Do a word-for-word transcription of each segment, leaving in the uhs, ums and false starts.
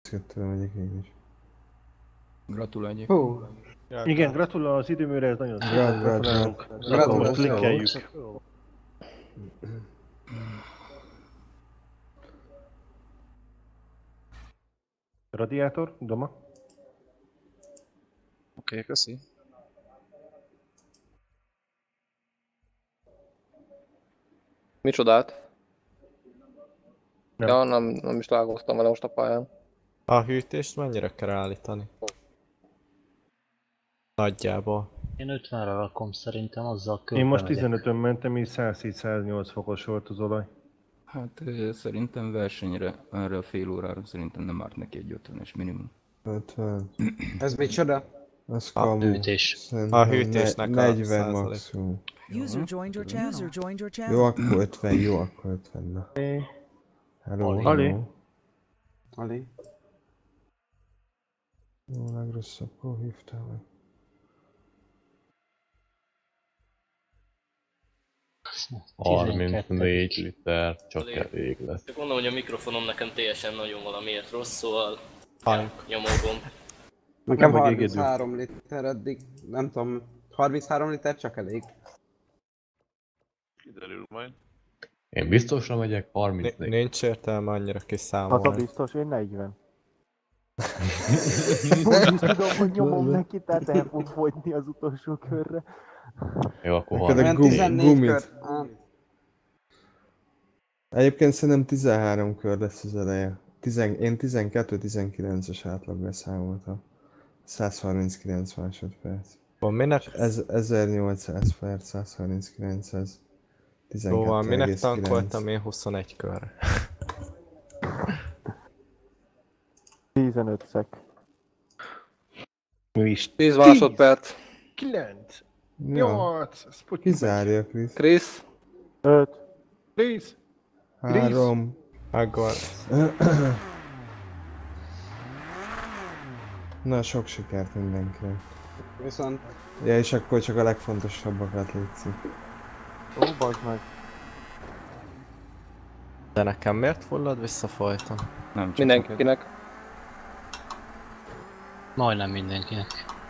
Kettőre megyek én is. Gratuláljuk. Hú. Ja, igen, gratulál az időműre, ez nagyon szép. Grat, grat, Gratulálunk. grat. Akkor most klikkeljük. Radiátor, Doma. Oké, okay, köszi. Micsodát? Nem. Ja, nem, nem is találkoztam vele most a pályán. A hűtést mennyire kell állítani? Nagyjából. Én ötvenre rakom szerintem, azzal körbe Én most megyek. tizenötön mentem, és száz hét száz nyolc fokos volt az olaj. Hát szerintem versenyre, erre a fél órára szerintem nem árt neki egy ötvenes minimum. ötven. Ez micsoda? Az A kamu. hűtés. Szerintem A hűtésnek a negyven százalék. maximum. User joined your channel. User joined your channel. Jó, akkor ötven, jó, akkor ötven. Na. Hello, Ali. hello. Ali. Jó, legrosszabbkor hívtál meg. harmincnégy liter, csak elég lesz. Csak mondom, hogy a mikrofonom nekem teljesen nagyon valamiért rossz, szóval Halljuk. nyomogom. Nekem meg harminchárom liter eddig, nem tudom, harminchárom liter csak elég. Kiderül majd. Én biztosra megyek, harmincnégy. Nincs értelme annyira Az a kiszámolni. biztos, én negyven. Úgy is tudom, hogy nyomom neki, tehát el fog fogyni az utolsó körre. Jó, akkor Neked a Olyan gum, tizennégy gumit. kör. Á, Egyébként szerintem tizenhárom kör lesz az eleje. Tizen, én tizenkettő tizenkilences átlaggal számoltam. száz harminckilenc másodperc. Van minek? Ez ezernyolcszáz perc, száz harminckilenc, ez Szóval minek tizenkettő egész kilenc. tankoltam én huszonegy körre? tizenöt szek. Mi is? tíz másodperc. kilenc. Ja, nyolc. kizárja Krisz. Krisz. öt. tíz. Három. Akkor... Na, sok sikert mindenkinek. Viszont Ja, és akkor csak a legfontosabbakat létszik. Ó, bazd meg. De nekem miért fullad vissza folyton? Nem csak Mindenkinek. Majdnem mindenkinek.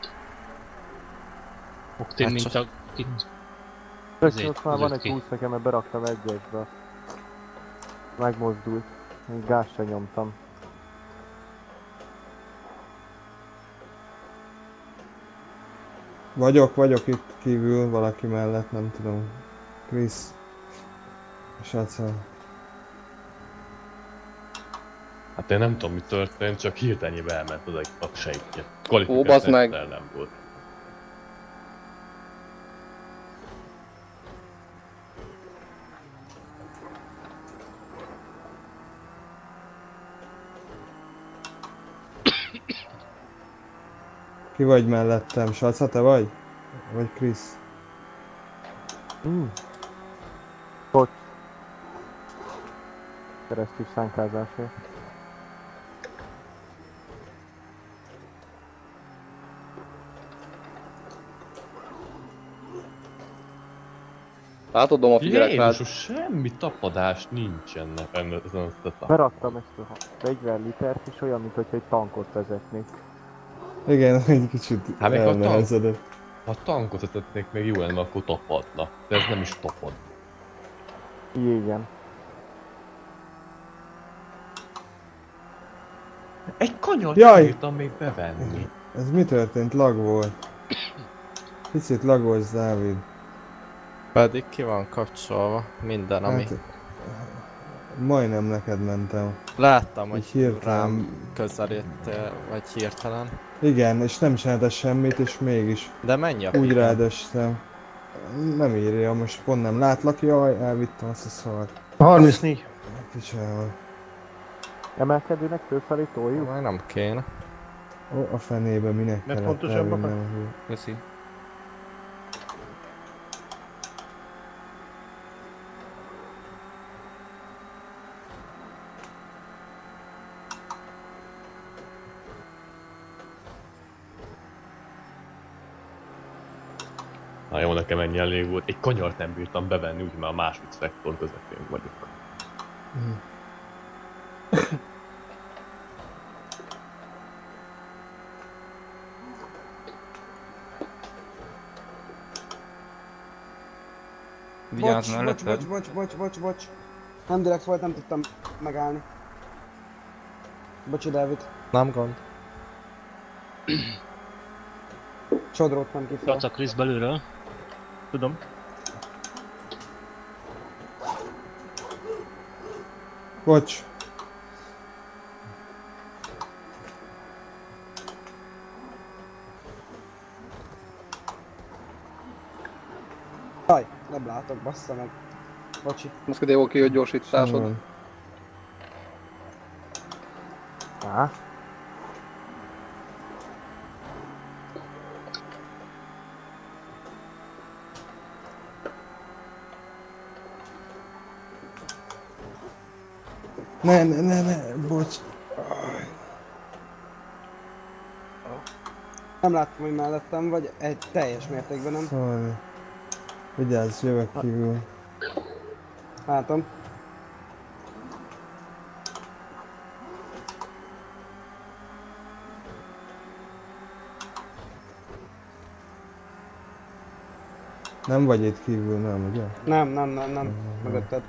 Oktin, Hát mint csak- a... Itt... Köszi, ott már van húzott egy ki. húsz szekem, mert beraktam egyesbe. Megmozdult. Még gáz sem nyomtam. Vagyok, vagyok itt kívül, valaki mellett, nem tudom. Krisz. Saca. Hát én nem tudom, mi történt, csak hirtelenjében elment az egy a sejtje. Ó, bazd meg. nem volt. Ki vagy mellettem? Saca, te vagy? Vagy Krisz? Mm. Bocs. Keresztül szánkázásért. Látod, Doma, figyelek rád. Jézus, semmi tapadás nincsen ezen a setup. Beraktam ezt a negyven litert, és olyan, mintha egy tankot vezetnék. Igen, egy kicsit Hát még a tank, elnehezedett. ha tankot vezetnék még jó lenne, akkor tapadna. De ez nem is tapad. Igen. Egy kanyart Jaj! bírtam még bevenni. Ez mi történt? Lag volt. Picit lagos, Dávid. Pedig ki van kapcsolva minden, ami... Hát, majdnem neked mentem. Láttam, hogy Így hirtelen. rám közelítél, vagy hirtelen. Igen, és nem csináltál semmit, és mégis De menj a úgy picsába. rád estem. Nem írja, most pont nem látlak, jaj, elvittem azt a szart. harmincnégy. Picsával. Emelkedőnek fölfelé toljuk? Már nem kéne. Ó, a fenébe minek Mert kellett pontosabbakat? elvinnem a hű. Köszi. Na jó, nekem ennyi elég volt. Egy kanyart nem bírtam bevenni, úgyhogy már a második szektor közepén vagyok. Vigyázz bocs, bocs, melletted. bocs, bocs, bocs, bocs, bocs. Nem direkt volt, nem tudtam megállni. Bocsi, David. Nem gond. Sodródtam ki fel. Laca Krisz belülről. Tudom. Bocs. Jaj, nem látok, bassza meg. Bocsi. Moszkadévó kijött gyorsításod. Van. Á, Ne, ne, ne, ne, bocs. Nem láttam, hogy mellettem vagy, egy teljes mértékben nem. Sorry. Vigyázz, jövök kívül. Látom. Nem vagy itt kívül, nem, ugye? Nem, nem, nem, nem. Mögötted.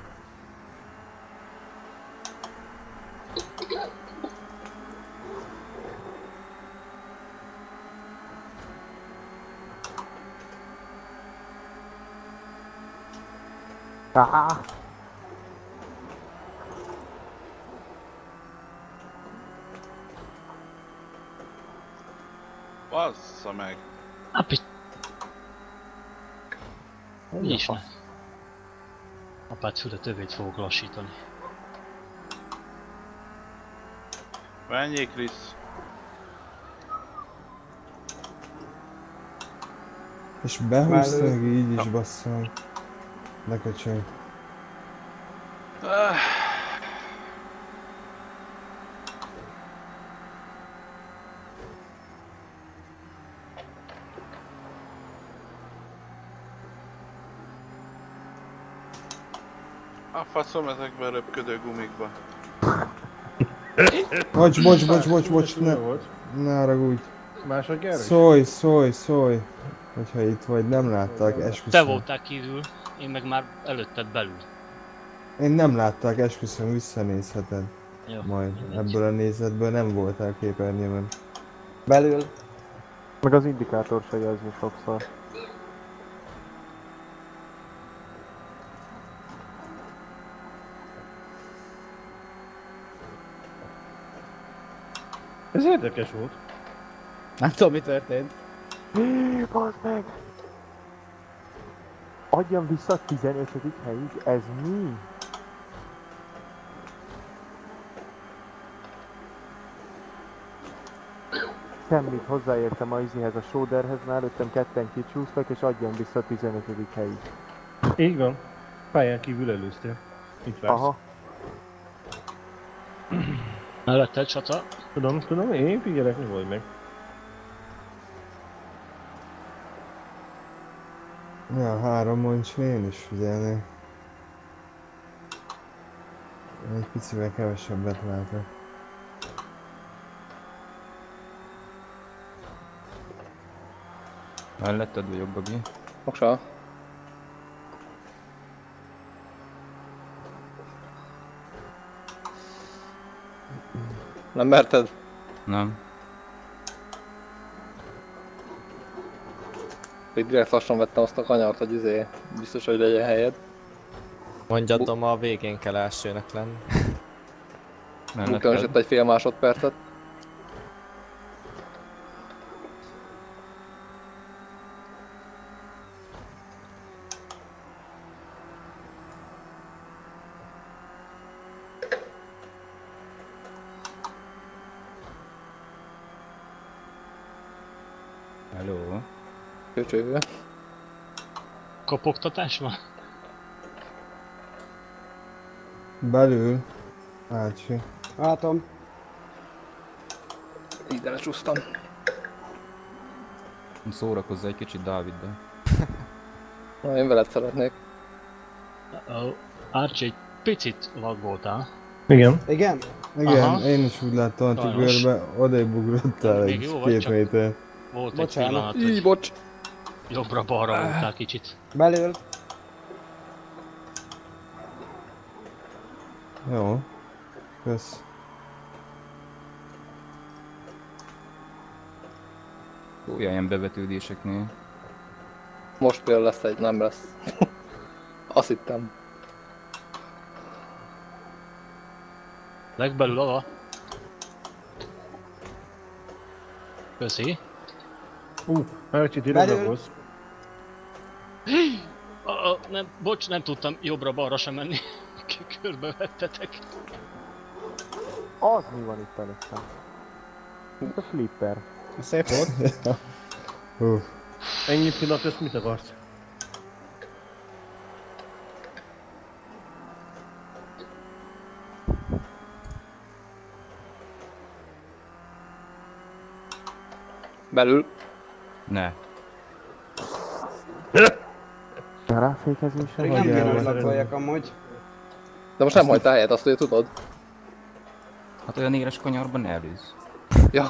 á, Bassza meg! Api! Nyisd meg. Apád füle tövét fogok lassítani. Menjél, Krisz! És behúzsz Mellő. meg így is, bassza meg. Ne köcsög. Ah, a faszom ezekbe a röpködő gumikba. Bocs, bocs, bocs, bocs, bocs, ne, Jó volt. ne haragudj. Másodjára is? Szólj, szólj, szólj. Hogyha itt vagy, nem látták, Te esküszöm. voltál kívül, én meg már előtted belül. Én nem látták, esküszöm, visszanézheted. Jó. Majd ebből a nézetből nem voltál képernyőben. Belül. meg az indikátor se jelzi sokszor. Ez érdekes volt. Nem tudom, mi történt. Bazd meg! Adjam vissza a tizenötödik helyig, ez mi? Semmit, hozzáértem a izihez, a Soderhez, már előttem ketten kicsúsztak, és adjam vissza a tizenötödik helyig. Így van. Pályán kívül előztél. Itt vársz. Aha. Melletted csata. Tudom, tudom, én figyelek, nyugodj meg. Ja, három mondj, én is figyelnék. Egy picivel kevesebbet látok. Melletted vagy jobb, Bagi? Moksa. Nem merted? Nem. Itt direkt lassan vettem azt a kanyart, hogy izé, biztos, hogy legyen helyed. Mondjatom, a végén kell elsőnek lenni. Különösött egy fél másodpercet. Hello. Köcsögő. Kopogtatás van? Belül. Ácsi. Látom. Ide lecsúsztam. Szórakozz egy kicsit Dáviddal. Na, én veled szeretnék. Uh-oh. Archie, egy picit laggoltál. Igen. Igen? Igen, Aha. én is úgy láttam a Sajnos. tükörbe, odébb ugrottál Még egy jó vagy, két csak- méter. Volt Bocsánat. egy pillanat, Így, hogy bocs. jobbra-balra voltál kicsit. Belül. Jó. Kösz. Olyan ilyen bevetődéseknél. Most például lesz egy, nem lesz. Azt hittem. Legbelül ala. Köszi. Ú, Ercsi, ti Belül. ragolsz. A, a, nem, bocs, nem tudtam jobbra-balra sem menni. Körbevettetek. Az mi van itt előttem? Mint a flipper. Szép volt. Hú. Ennyi pillanat, ezt mit akarsz? Belül. Ne. Ráfékezésen? Nem Hogy kéne, hogy elmentem. lakoljak amúgy. De most nem hagytál helyet, azt ugye tudod? Hát olyan éles kanyarban ne előzz. Ja.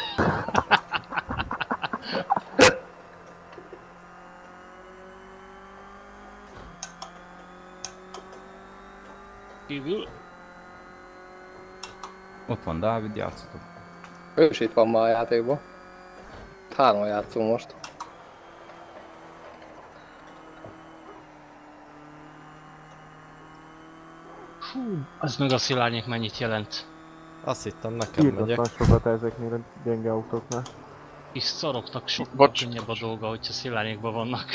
Kívül. Ott van Dávid, játszatok. Ő is itt van már a játékban. Hárman játszunk most. Hú, az meg a szilárnyék mennyit jelent. Azt hittem, nekem megyek. Írdatlan sokat ezeknél a gyenge autóknál. És szaroknak sokkal Bocs. könnyebb a dolga, hogyha szilárnyékban vannak.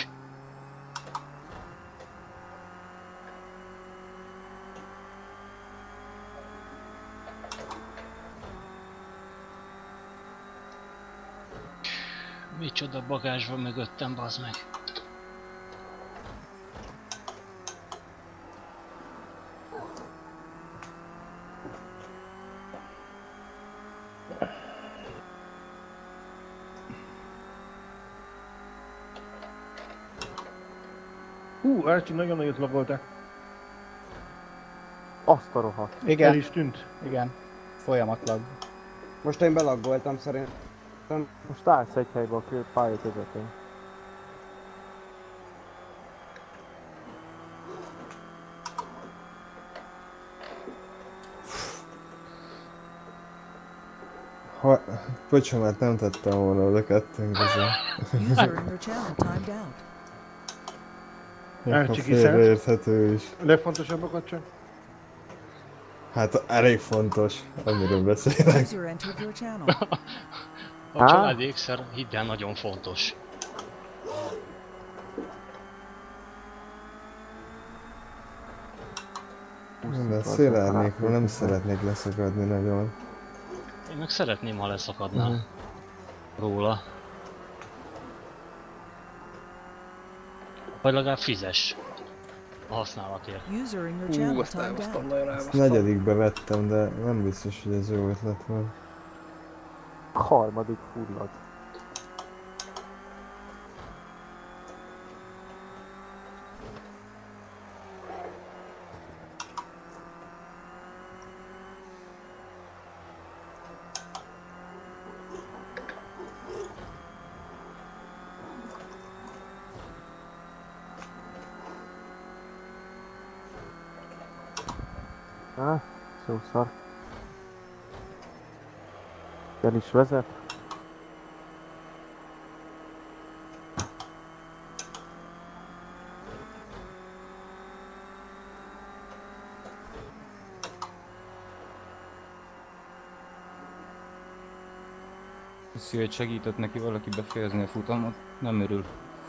Micsoda bagázs van mögöttem, bazd meg. Hú, Ercsi, nagyon nagyot lagoltál. Azt a rohadt. El Igen, is tűnt. igen. Folyamatlag. Most én belaggoltam szerintem. Most állsz egy helyben a kö- pálya közepén. Ha... Bocsomat, nem tettem volna oda kettőnk közé. User in your channel timed out. Ha Ercsi kiszállt. félreérthető is. A legfontosabbakat csak. Hát elég fontos, amiről beszélek. User entered your channel. A Á? családi ékszer, hidd el, nagyon fontos. De szélárnyékról nem szeretnék leszakadni nagyon. Én meg szeretném, ha leszakadnál Mhm. róla. Vagy legalább fizes a használatért. User in your Hú, channel azt timed elhoztam, out. nagyon Ezt elhoztam. negyedikbe vettem, de nem biztos, hogy ez jó ötlet van. A harmadik fullad. Á, szó szar. Jan is vezet. Köszi, hogy segített neki valaki befejezni a futamot. Nem örül.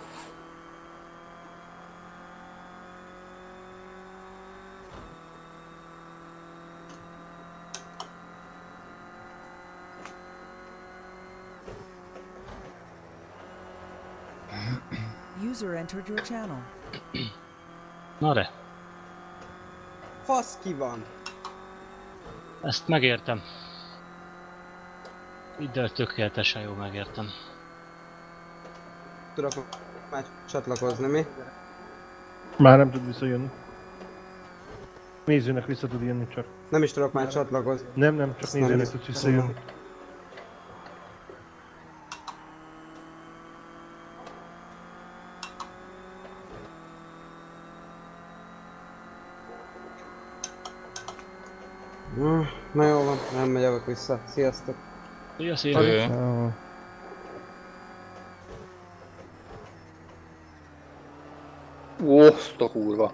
User entered your channel. Na de, Fasz ki van! ezt megértem. Idd el, tökéletesen jó megértem. Tudok már csatlakozni, mi? Már nem tud visszajönni. Nézőnek vissza tud jönni csak. Nem is tudok már csatlakozni. Nem, nem, csak Azt nem nézőnek hiszem. tud visszajönni. Na jó van, nem megyek vissza. Sziasztok! Szia, szia! Ciao. Ó, azt a kurva.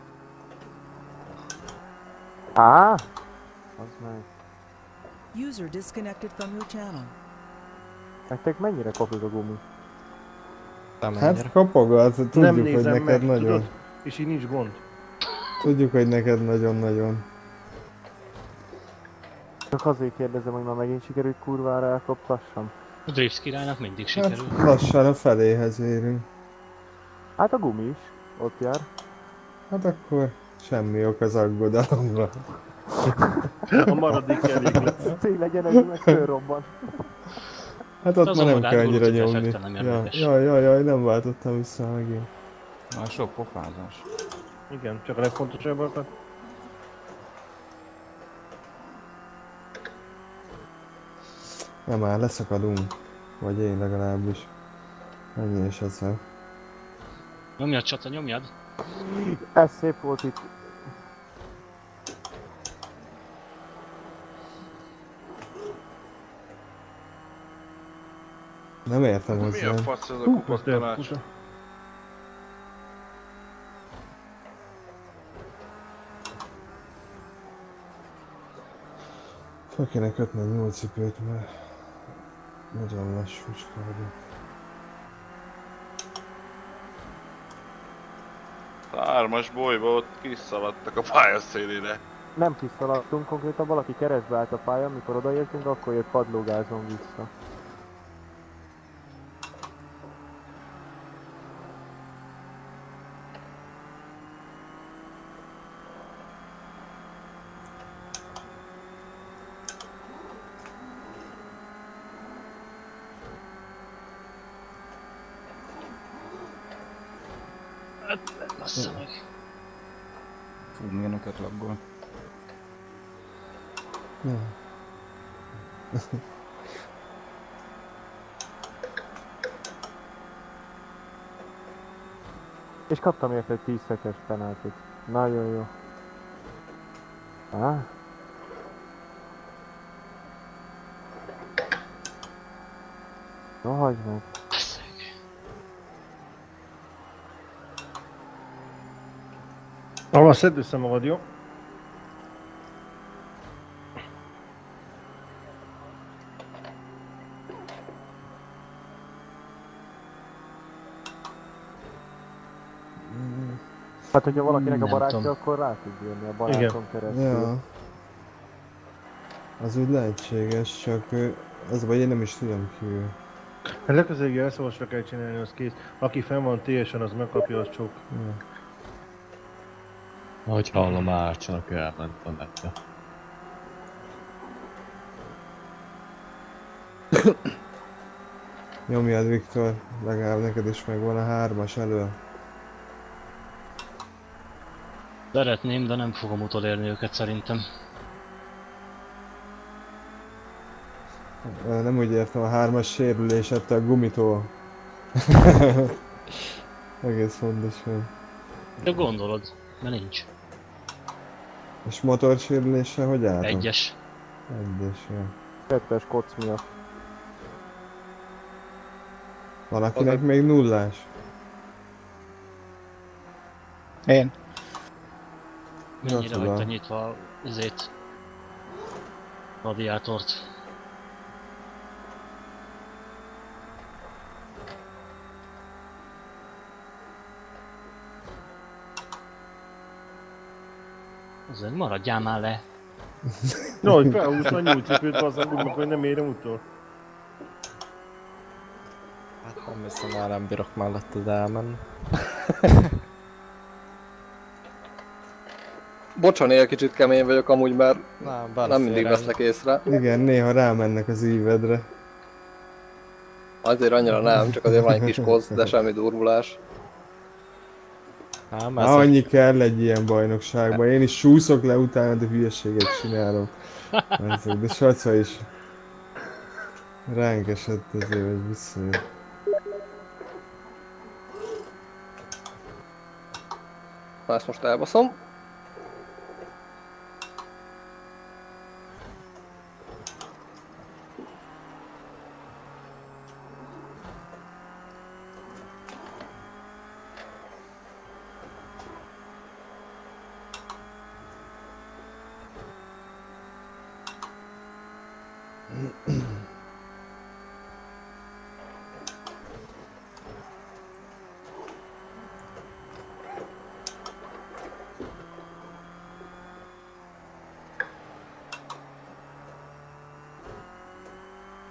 Á! Az meg. User disconnected from your channel. Nektek mennyire kopik a gumi? Hát kapogat, tudjuk, Nem hogy nézem neked meg, nagyon. tudod? És így nincs gond. Tudjuk, hogy neked nagyon-nagyon. Csak azért kérdezem, hogy ma megint sikerült kurvára elkoptassam. A Drift királynak mindig Hát sikerül. lassan a feléhez érünk. Hát a gumi is. Ott jár. Hát akkor semmi ok az aggodalomra. A maradék elég lesz. Cél legyen, ez meg fölrobban. Hát ott Az már nem omodán kell annyira gurult nyomni. effekten nem Ja, érdekes. jaj, jaj, jaj, nem váltottam vissza megint. Már sok pofázás. Igen, csak a legfontosabbakat. Nem már leszakadunk. Vagy én legalábbis. Ennyi és ezzel. Nyomjad, csata, nyomjad! Ez szép volt itt. Nem értem Mi hozzá. a fasz ez a Hú, kupak azt lehet, tanács? kuta. Fel kéne kötni a nyúlcipőt, mert nagyon lassúcska vagyok. A hármas bolyba ott kiszaladtak a pályaszélére. Nem kiszaladtunk, konkrétan valaki keresztbe állt a pályán, mikor odaértünk, akkor jött padlógázon vissza. Bassza meg! Fú, milyeneket laggol. Ja. És kaptam érte egy tíz szekes penáltit. Nagyon jó. Á? No, hagyd meg. Ahol szedd össze magad, jó? Hát, hogyha valakinek a Nem barátja, tudom. akkor rá tud jönni a baráton keresztül. Ja. Az úgy lehetséges, csak ő- az a baj, én nem is tudom ki ő. Hát legközelebb elszólásra kell csinálni, az kész. Aki fenn van té esen, az megkapja, az csok. Ja. Ahogy hallom, Árcsának elment a nette. Nyomjad, Viktor, legalább neked is megvan a hármas elő. Szeretném, de nem fogom utolérni őket szerintem. Ö, Nem úgy értem, a hármas sérülés ettől a gumitól. Egész fontos, hogy... De gondolod, mert nincs. És motorsérüléssel hogy álltok? Egyes. Egyes, ja. Kettes koc miatt. Van akinek még nullás? Én. Mennyire tudom. hagyta nyitva ezért radiátort. Azért maradjál már le. No, hogy felhúzta a nyúlcipőt, bazzag, úgy meg, hogy nem érem utol. Hát nem hiszem, már nem bírok melletted elmenni. Bocsan, én kicsit kemény vagyok amúgy, mert Nem, nem mindig veszlek észre. Igen, néha rámennek az ívedre. Azért annyira nem, csak azért van egy kis kosz, de semmi durvulás. Nem, Há, annyi kell egy ilyen bajnokságban. Én is súszok le utána, de hülyeséget csinálok. Ezek, de Saca is ránk esett azért, hogy visszajött. Na ezt most elbaszom.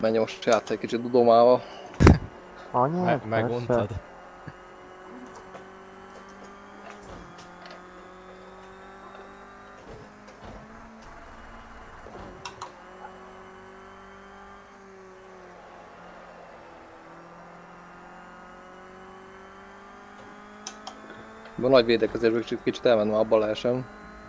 Menj most játsz egy kicsit Dudomával. Anyád, Me- meguntad. persze. A nagy védekezésből kicsit, kicsit elmentem, abban leesem.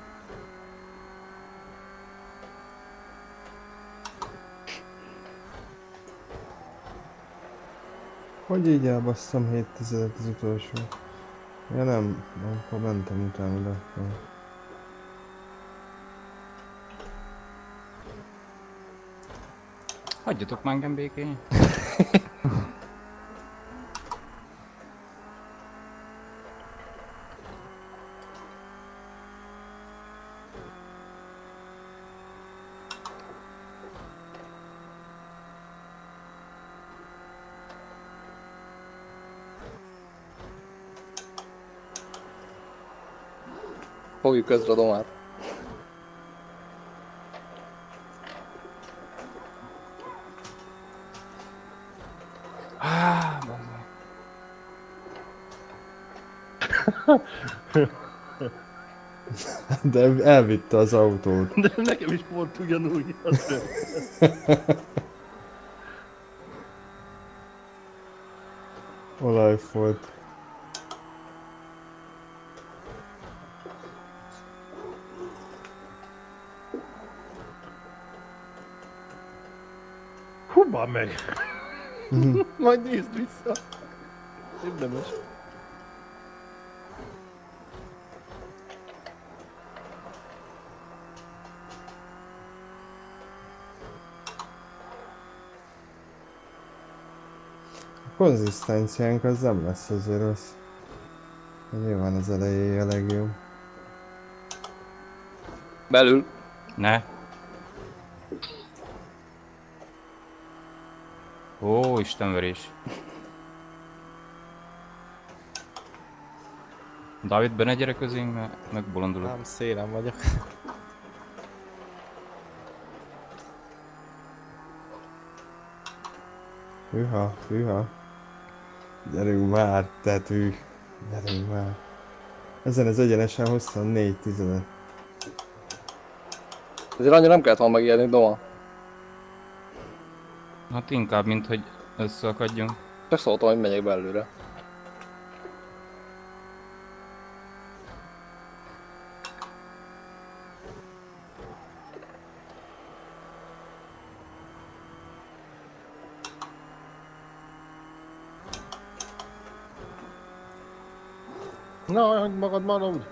Hogy így elbasszam hét tizedet az utolsó? Ja nem, akkor mentem utána, de... nem. Hagyjatok már engem békén. Fogjuk közre a domát. Ah, bazd. De elvitte az autót. De nekem is volt ugyanúgy. Olajfolt. Húba meg! Majd nézd vissza. Érdemes. A konzisztenciánk az nem lesz azért rossz. Nyilván az elejéje a legjobb. Belül. Ne. Ó, istenverés. Dávid, be ne gyere közénk, mert megbolondulok. Nem, szélen vagyok. Hűha, hűha. Gyerünk már, tetű. Gyerünk már. Ezen az egyenesen hosszan négy tizedet. Ezért annyira nem kellett volna megijedni, Doma. Hát inkább, mint hogy összeakadjunk. Csak szóltam, hogy megyek belőle. Na, hogy magad marad.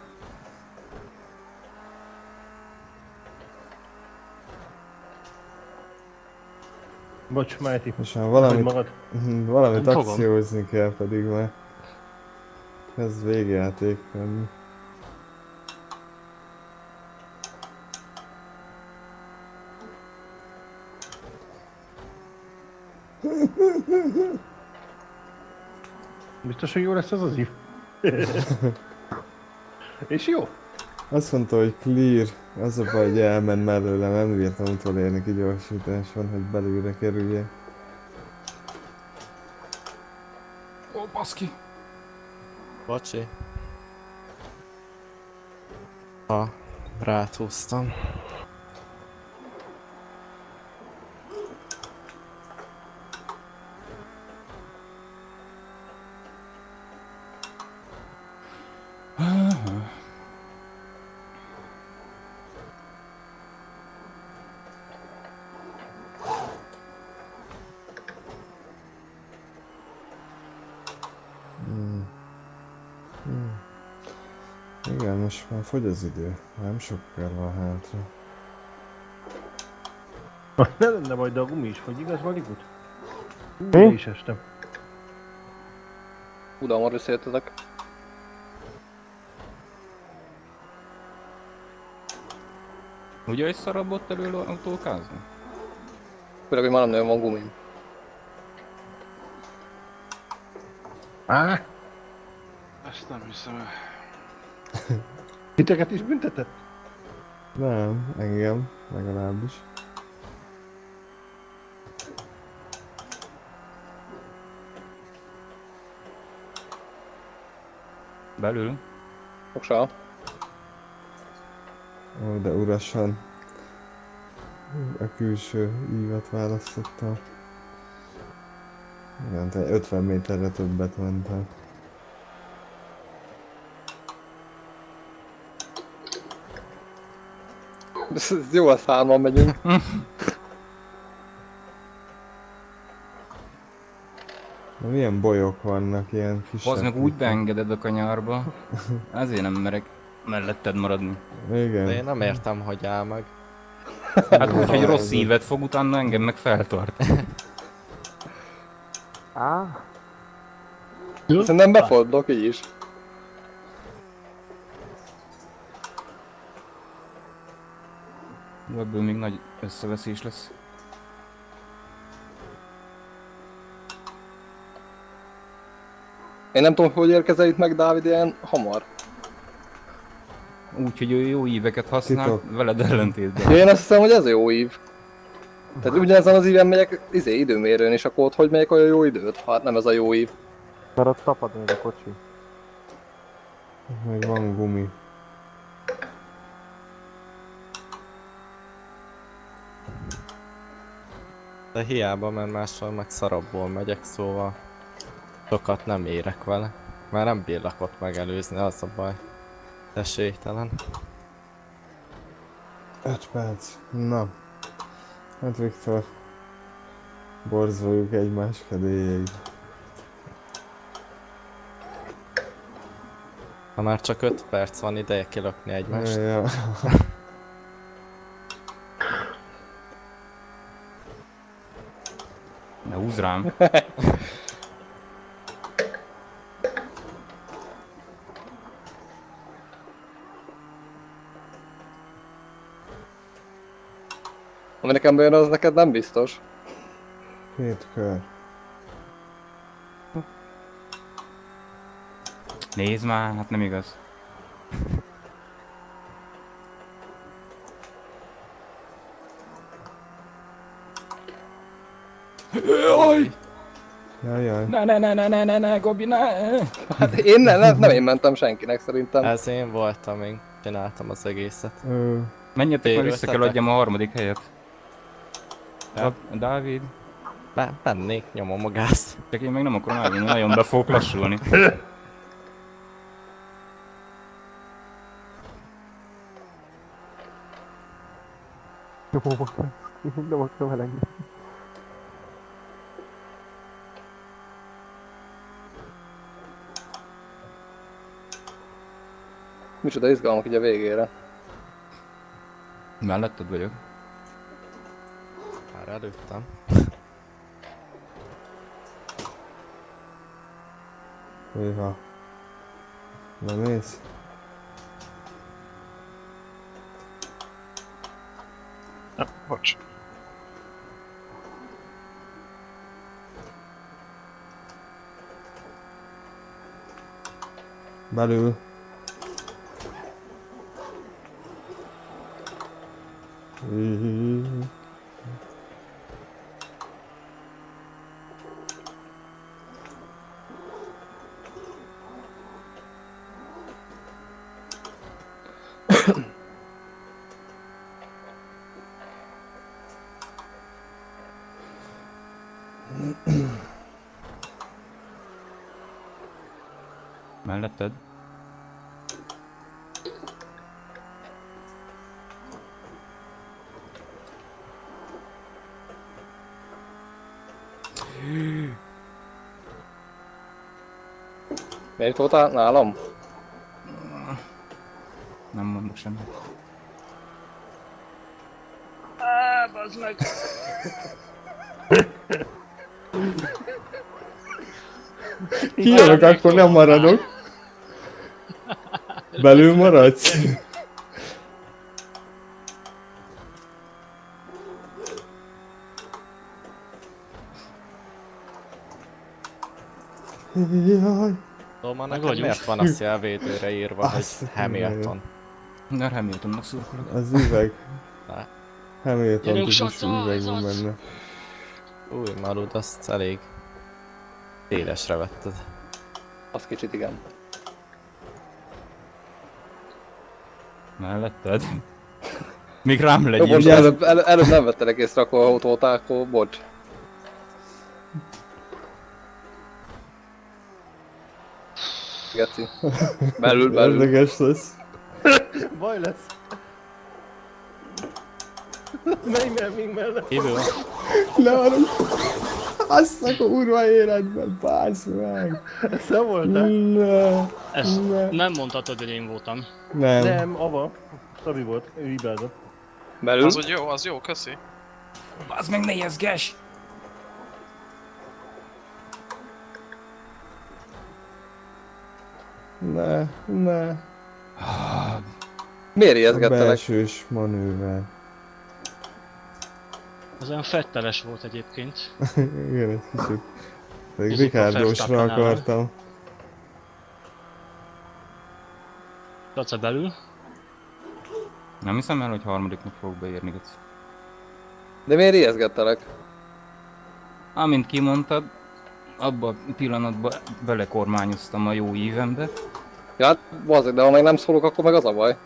Bocs, Mighty. És már valamit, magad. valamit Nem fogom. akciózni kell pedig már. Ez végjáték lenni. Biztos, hogy jó lesz az az ív? És jó? Azt mondta, hogy clear. Az a baj, hogy elment mellőle, nem bírtam utolérni kigyorsításon, hogy belülre kerüljek. Ó, baszki! Bocsi. Ha, rátúztam. Hmm. Hmm. Igen, most már fogy az idő. Nem sokkal van hátra. Ne lenne baj, de a gumi is fogy, igaz, Valikut? Mi? Hú, is estem. Uda, hamar összejöttetek. Ugye egy szarabot elő autókázni? Főleg, hogy már nem nagyon van gumim. Á, Ezt nem hiszem el. titeket is büntetett? Nem, engem legalábbis. Belül. Fogsa. Ó, de urasan. A külső ívet választottam. Igen, te ötven méterre többet mentem. Ez jó, a szárman megyünk. Na, milyen bolyok vannak, ilyen kisebb. Az meg úgy beengeded a kanyarba. Ezért nem merek melletted maradni. Igen. De én nem értem, hogy áll meg. Hát úgy, hogy rossz ívet fog, utána engem meg feltart. Á? Szerintem befordulok így is. Ebből még nagy összeveszés lesz. Én nem tudom, hogy érkezel itt meg Dávid ilyen hamar. Úgy, hogy ő jó íveket használ, Titok. veled ellentétben. Ja, én azt hiszem, hogy ez jó ív. Tehát ugyanezen az íven megyek izé, időmérőn, és akkor ott hogy megyek olyan jó időt? Hát nem ez a jó ív. Mert ott tapad még a kocsi. Meg van gumi. De hiába, mert máshol meg szarabból megyek, szóval sokat nem érek vele. Már nem bírlak ott megelőzni, az a baj. Esélytelen. öt perc. Na. Hát Viktor. Borzoljuk egymás kedélyeit. Ha már csak öt perc van ideje kilökni egymást. Ja. Ne húzz rám. Ami nekem bejön, az neked nem biztos. Két kör. Nézd már, hát nem igaz. Jaj! Jajjaj. Ne ne ne ne ne ne ne, Gabi, ne! Hát én ne, nem, nem én mentem senkinek szerintem. Ez én voltam, én csináltam az egészet. Ö... Menjetek, mert vissza kell Térültetek? adjam a harmadik helyet. Ja. Gab- Dávid. Be bennék, nyomom a gázt. Csak én meg nem akarom elvinni, nagyon be fogok lassulni. Nyomom a gázt. Én nem akarom elengedni. Micsoda izgalmak így a végére. Melletted vagyok. Már előttem. Hűha. Na nézd. Na, bocs. Belül. Melletted. Miért voltál nálam? Nem mondok semmit. Áááá, bazd meg! Kijövök, akkor nem maradok. Belül maradsz? Jaj. Doma, Meg neked vagyunk. miért van a szélvédőre írva, hogy Azt Hamilton? Na, Hamiltonnak szurkolok. Az üveg. Ne. Hamilton Gyerünk, típusú Saca, üveg ez van az. benne. Új Malud, azt elég szélesre vetted. Az kicsit igen. Melletted? Még rám Jó, legyél. most előbb, elő, előbb nem vettelek észre, akkor autót, akkor bocs. Geci. Belül, belül. Érdekes lesz. Baj lesz. Menj mert még mellett. Hívő. Ne arra. Azt a kurva életben, bász meg. Te voltál? Ne. Ezt Ne. nem mondhatod, hogy én voltam. Nem. Nem, Ava. Szabi volt, ő hibázott. Belül. Az, hogy jó, az jó, köszi. Az meg nézges! Ne, ne. Miért A ijeszgettelek? belsős manőver. Az olyan fetteles volt egyébként. Igen, egy kicsit. Pedig Kicsit a Ricardo-sra Verstappen-nál. akartam. Laca belül. Nem hiszem el, hogy harmadiknak fogok beérni, Geci. De miért ijeszgettelek? Amint kimondtad, abban a pillanatban belekormányoztam a jó ívembe. Ja hát, bazdmeg, de ha meg nem szólok, akkor meg az a baj.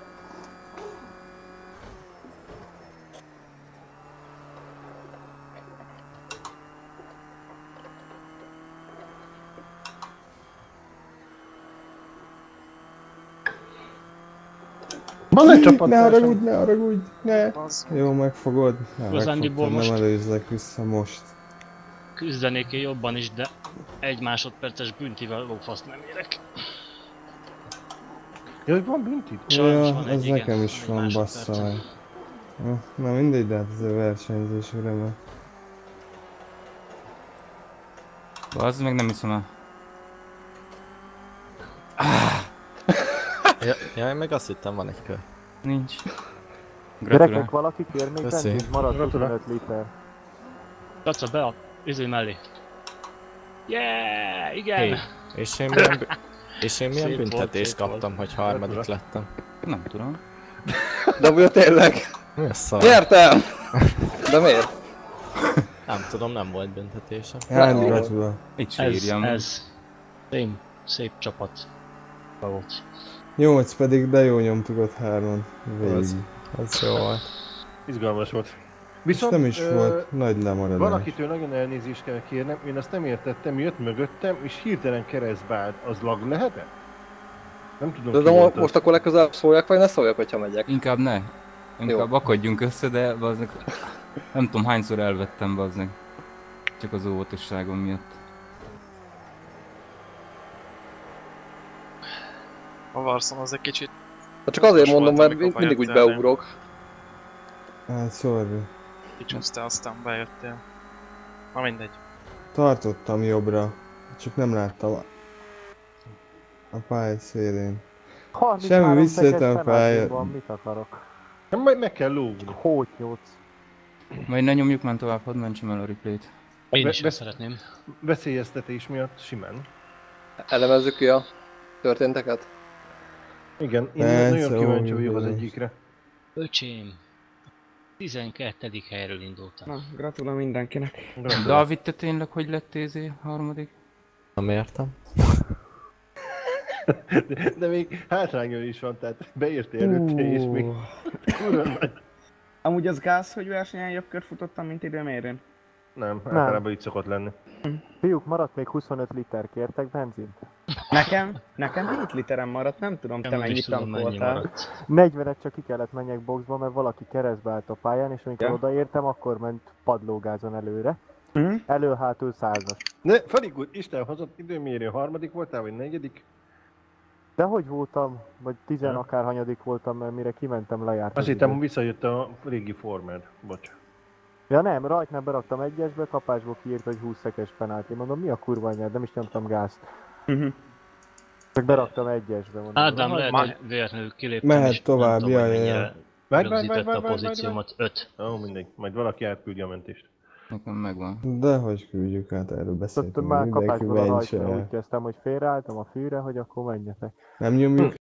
Van egy csapat. Ne haragudj, ne haragudj, ne. Az. Jó, megfogod. Ne, Igazándiból megfogtam, nem most- előzlek vissza most. Küzdenék én jobban is, de egy másodperces büntivel lófaszt nem érek. Ja, hogy van büntit? Sajnos Ja, van az egy, igen, nekem is egy van, másodperc. bassza meg. Ja, na mindegy, de hát ez a versenyzés öröme. Az meg nem hiszem el. Ja, ja, én meg azt hittem van egy kör. Nincs. Gyerekek, Gratulál. valaki kér még Köszi. benzint? Maradt Gratulál. huszonöt liter. Laca be a izé mellé. Yeah, igen! Hé, és én milyen, bü- és én milyen Szép volt, büntetést szép volt. kaptam, hogy harmadik lettem? Nem tudom. De ugye tényleg? Mi a szar? Nyertem! De miért? Nem tudom, nem volt büntetésem. Hát, gratulál. Itt se Ez, írjam. ez. Szép, szép csapat. Volt. nyolc pedig, de jó nyomtuk ott hárman. Végig. Az, az jó volt. Izgalmas volt. És Viszont nem is ö, volt nagy lemaradás. valakitől nagyon elnézést kell kérnem, én azt nem értettem, jött mögöttem, és hirtelen keresztbe állt. Az lag lehetett? Nem tudom, De, ki de mo- volt az. most akkor legközelebb szóljak, vagy ne szóljak, hogyha megyek? Inkább ne. Inkább akadjunk össze, de bazdmeg... Nem tudom hányszor elvettem, bazdmeg. Csak az óvatosságom miatt. A Varson az egy kicsit... Hát csak azért Most mondom, volt, mert amikor mindig úgy bejöttél, beugrok. Hát sorry. Kicsúsztál, aztán bejöttél. Na mindegy. Tartottam jobbra. Csak nem láttam a, a pálya szélén. harminchárom Semmi, visszajöttem szekes a pályára. penaltim van, mit akarok? Nem, majd meg kell lógni. Hótyóc. Majd ne nyomjuk már tovább, hadd mentsem el a replayt. Én Be- is be- szeretném. Veszélyeztetés miatt simán. Elemezzük ki a történteket? Igen, én Persze, nagyon kíváncsi ó, vagyok az bizony. egyikre. Öcsém. tizenkettedik helyről indultam. Na, gratulál mindenkinek. Gratulál. Dávid, te tényleg hogy lett té zé harmadik? Nem értem. De, de még hátrányon is van, tehát beértél előtte, és még kurva nagy. Amúgy az gáz, hogy versenyen jobb kört futottam, mint időmérőn. Nem, általában így szokott lenni. Fiúk, maradt még huszonöt liter, kértek benzint? Nekem? Nekem hét literem maradt, nem tudom, te Nem is mennyit tudom, mennyi tankoltál. maradt. negyvenet csak ki kellett menjek boxba, mert valaki keresztbe állt a pályán, és amikor Ja. odaértem, akkor ment padlógázon előre. Mhm. Elő-hátul százas. Ne, Farik úr, Isten hozott időmérő, harmadik voltál, vagy negyedik? De hogy voltam? Vagy tizen Ja. akárhanyadik voltam, mert mire kimentem, lejárt. Azt az hittem, idő. visszajött a régi formád. Bocs. Ja nem, rajtnál beraktam egyesbe, kapásból kiírt, hogy húsz szekes penálti. Mondom, mi a kurva anyád, nem is nyomtam gázt. Mhm. Csak beraktam egyesbe, mondom. Ádám, "Hagyj lehet, már." hogy vérnő kiléptem, Mehet és tovább, nem tudom, jaj, hogy jaj, mennyire jaj. Várj, várj, várj, rögzítette várj, a várj, pozíciómat. öt. Ó, mindegy, majd valaki átküldi a mentést. Nekem megvan. Dehogy küldjük át, erről Ott beszéltünk. már Mindenki kapásból a mentse rajtra el. úgy kezdtem, hogy félreálltam a fűre, hogy akkor menjetek. Nem nyomjuk